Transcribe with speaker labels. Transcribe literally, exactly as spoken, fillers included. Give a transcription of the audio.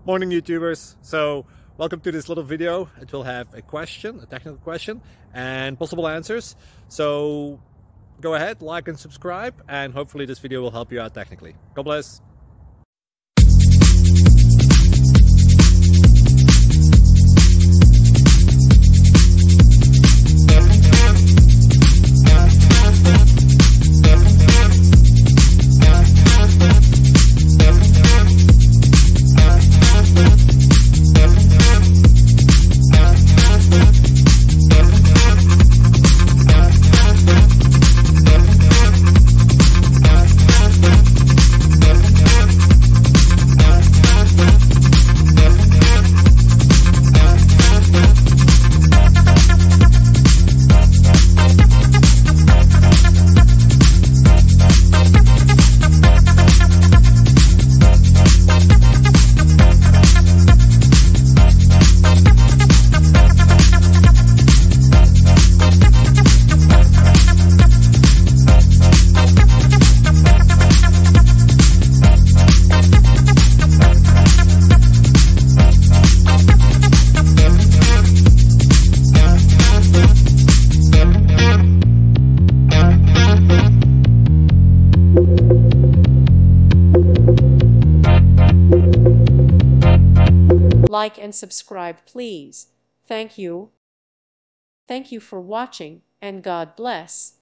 Speaker 1: Morning YouTubers. So welcome to this little video. It will have a question, a technical question and possible answers. So go ahead, like and subscribe, and hopefully this video will help you out technically. God bless.
Speaker 2: Like and subscribe, please. Thank you. Thank you for watching, and God bless.